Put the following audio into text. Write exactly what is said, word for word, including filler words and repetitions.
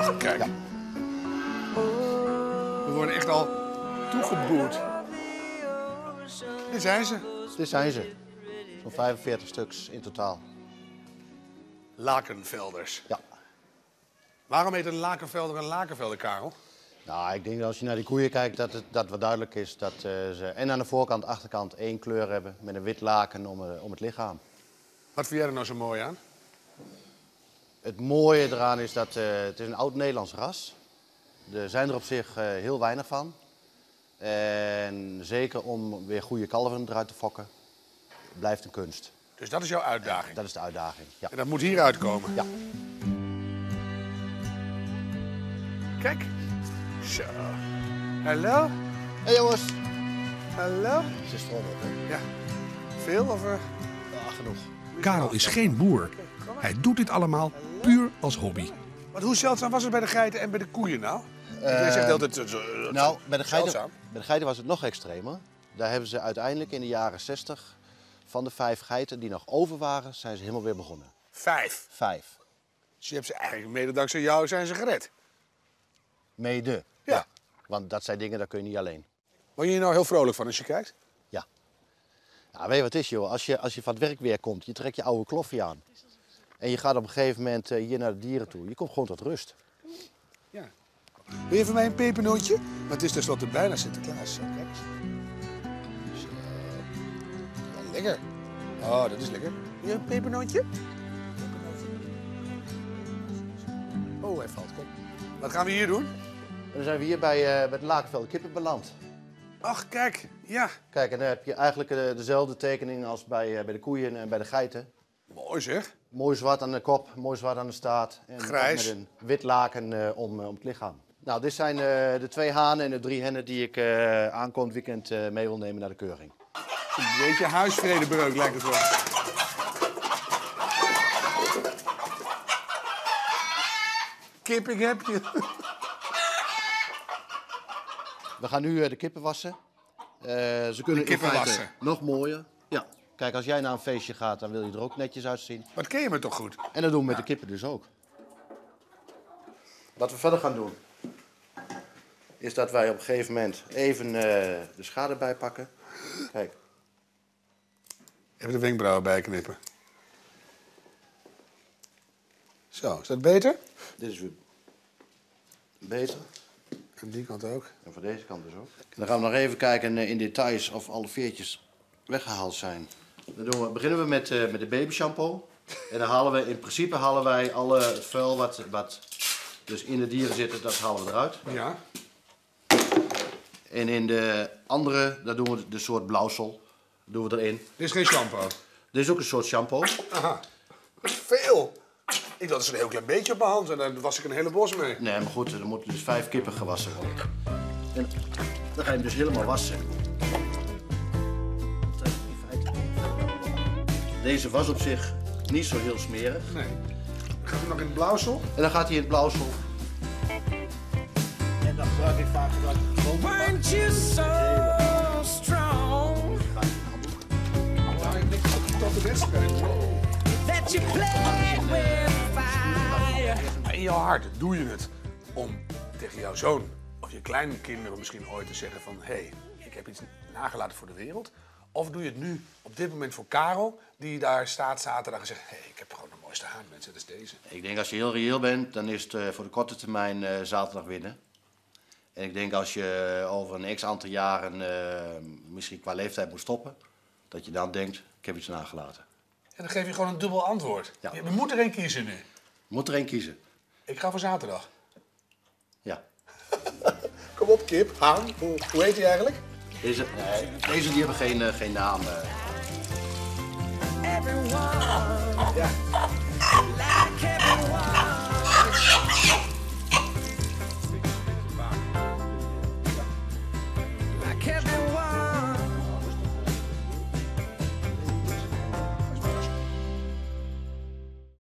Kijk. Ja. We worden echt al toegeboerd. Dit zijn ze. Dit zijn ze. Zo'n vijfenveertig stuks in totaal. Lakenvelders. Ja. Waarom heet een lakenvelder een lakenvelder, Karel? Nou, ik denk dat als je naar die koeien kijkt, dat het dat wat duidelijk is dat uh, ze en aan de voorkant, achterkant één kleur hebben met een wit laken om, uh, om het lichaam. Wat vind jij er nou zo mooi aan? Het mooie eraan is dat uh, het is een oud-Nederlands ras. Er zijn er op zich uh, heel weinig van. En zeker om weer goede kalveren eruit te fokken, blijft een kunst. Dus dat is jouw uitdaging? Ja, dat is de uitdaging, ja. En dat moet hier uitkomen? Ja. Kijk. Zo. Hallo? Hé jongens. Hallo? Ze strommelt, hè? Ja. Veel of... Uh... Ja, genoeg. Karel is geen boer. Hij doet dit allemaal puur als hobby. Want hoe zeldzaam was het bij de geiten en bij de koeien nou? Uh, Jij zegt altijd... Uh, uh, nou, bij de, geiten, bij de geiten was het nog extremer. Daar hebben ze uiteindelijk in de jaren zestig... van de vijf geiten die nog over waren, zijn ze helemaal weer begonnen. Vijf? Vijf. Dus je hebt ze eigenlijk mede dankzij jou zijn ze gered? Mede. Ja. Ja. Want dat zijn dingen, dat kun je niet alleen. Word je hier nou heel vrolijk van als je kijkt? Ja. Nou, weet je wat het is, joh? Als je, als je van het werk weer komt, je trekt je oude kloffie aan. En je gaat op een gegeven moment uh, hier naar de dieren toe. Je komt gewoon tot rust. Ja. Wil je voor mij een pepernootje? Maar het is tenslotte bijna Sinterklaas. Zo, kijk eens. Zo. Ja, lekker. Oh, dat is lekker. Wil je een pepernootje? Pepernootje. Oh, hij valt. Kijk. Wat gaan we hier doen? En dan zijn we hier bij, uh, bij de Lakenvelder kippen beland. Ach, kijk. Ja. Kijk, en dan heb je eigenlijk uh, dezelfde tekening als bij, uh, bij de koeien en bij de geiten. Mooi zeg. Mooi zwart aan de kop, mooi zwart aan de staart. En grijs. Met een wit laken uh, om, uh, om het lichaam. Nou, dit zijn uh, de twee hanen en de drie hennen die ik uh, aankomend weekend uh, mee wil nemen naar de keuring. Een beetje huisvredebreuk lijkt het wel. Kipping heb je. We gaan nu uh, de kippen wassen. Uh, ze kunnen de kippen in feite wassen? nog mooier. Ja. Kijk, als jij naar een feestje gaat, dan wil je er ook netjes uitzien. Maar dat ken je me toch goed? En dat doen we met ja. de kippen dus ook. Wat we verder gaan doen, is dat wij op een gegeven moment even uh, de schade bijpakken. Kijk. Even de wenkbrauwen bijknippen. Zo, is dat beter? Dit is weer beter. En die kant ook. En voor deze kant dus ook. Dan gaan we nog even kijken in details of alle veertjes weggehaald zijn. Dan doen we, beginnen we met, uh, met de baby shampoo. En dan halen we, in principe halen wij alle het vuil wat, wat dus in de dieren zit, dat halen we eruit. Ja. En in de andere, daar doen we de soort blauwsel, doen we erin. Dit is geen shampoo? Dit is ook een soort shampoo. Aha. Veel. Ik dacht, het is een heel klein beetje op mijn hand en daar was ik een hele bos mee. Nee, maar goed, er moeten dus vijf kippen gewassen worden. En dan ga je hem dus helemaal wassen. Deze was op zich niet zo heel smerig. Nee. Dan gaat hij nog in het blauwsel? En dan gaat hij in het blauwsel. En dan gebruik ik vaak gebruik ik gewoon. Weren't you so strong? Nou, ik denk tot de wedstrijd. That you played with fire. In jouw hart doe je het om tegen jouw zoon of je kleinkinderen misschien ooit te zeggen van hé, hey, ik heb iets nagelaten voor de wereld. Of doe je het nu op dit moment voor Karel, die daar staat zaterdag en zegt hé, hey, ik heb gewoon de mooiste haan, mensen, dat is deze. Ik denk als je heel reëel bent, dan is het uh, voor de korte termijn uh, zaterdag winnen. En ik denk als je over een x aantal jaren uh, misschien qua leeftijd moet stoppen, dat je dan denkt, ik heb iets nagelaten. En dan geef je gewoon een dubbel antwoord. Ja. We moeten er één kiezen nu. Moet er één kiezen. Ik ga voor zaterdag. Ja. Kom op, kip, haan. Hoe, hoe heet hij eigenlijk? Deze, nee, deze die hebben geen, uh, geen naam. Uh. Everyone, Ja. like everyone.